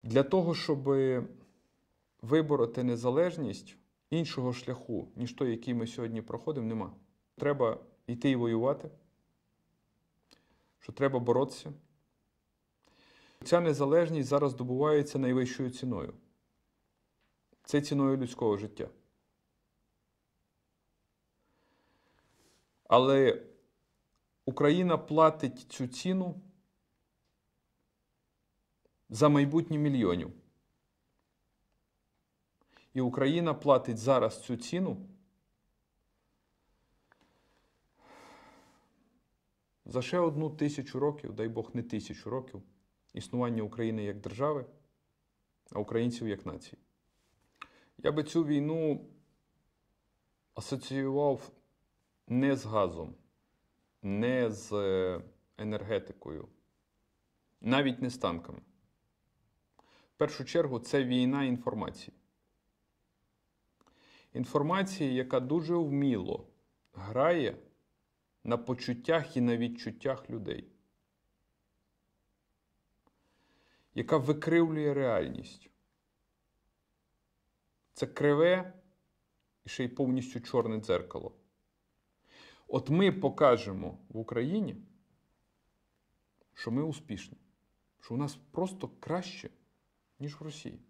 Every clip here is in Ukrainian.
Для того, щоб вибороти незалежність, іншого шляху, ніж той, який ми сьогодні проходимо, нема. Треба йти і воювати, що треба боротися. Ця незалежність зараз добувається найвищою ціною. Це ціною людського життя. Але Україна платить цю ціну за майбутнє мільйонів. І Україна платить зараз цю ціну за ще 1000 років, дай Бог, не 1000 років, існування України як держави, а українців як нації. Я би цю війну асоціював не з газом, не з енергетикою, навіть не з танками. В першу чергу, це війна інформації. Інформації, яка дуже вміло грає на почуттях і на відчуттях людей. Яка викривлює реальність. Це криве і ще й повністю чорне дзеркало. От ми покажемо в Україні, що ми успішні. Що у нас просто краще, ніж в Росії.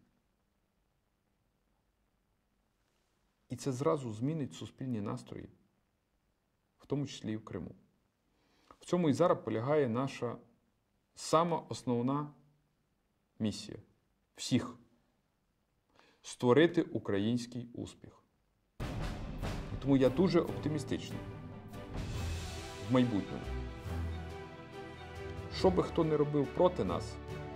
І це зразу змінить суспільні настрої, в тому числі і в Криму. В цьому і зараз полягає наша сама основна місія всіх – створити український успіх. Тому я дуже оптимістичний в майбутньому. Що би хто не робив проти нас,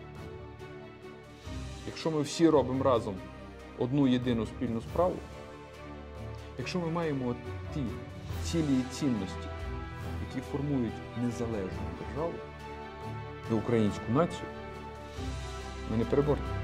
якщо ми всі робимо разом одну єдину спільну справу, якщо ми маємо ті цілі і цінності, які формують незалежну державу і українську націю, ми не переборемо.